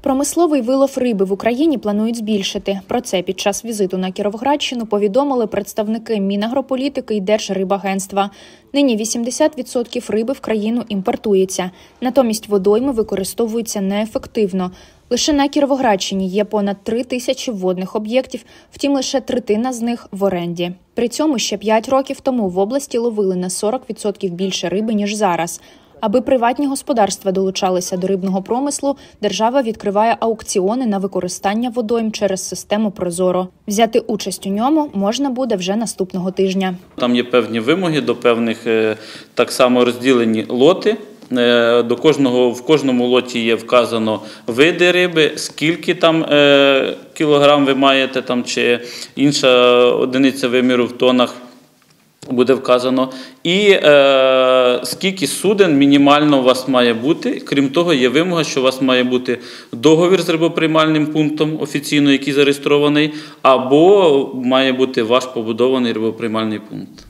Промисловий вилов риби в Україні планують збільшити. Про це під час візиту на Кіровоградщину повідомили представники Мінагрополітики і Держрибагентства. Нині 80% риби в країну імпортується. Натомість водойми використовуються неефективно. Лише на Кіровоградщині є понад 3 тисячі водних об'єктів, втім лише третина з них в оренді. При цьому ще 5 років тому в області ловили на 40% більше риби, ніж зараз. Аби приватні господарства долучалися до рибного промислу, держава відкриває аукціони на використання водойм через систему «Прозоро». Взяти участь у ньому можна буде вже наступного тижня. Там є певні вимоги до певних так само розділені лоти. В кожному лоті є вказано види риби, скільки там кілограм ви маєте, там, чи інша одиниця виміру в тонах буде вказано. І скільки суден мінімально у вас має бути. Крім того, є вимога, що у вас має бути договір з рибоприймальним пунктом офіційно, який зареєстрований, або має бути ваш побудований рибоприймальний пункт.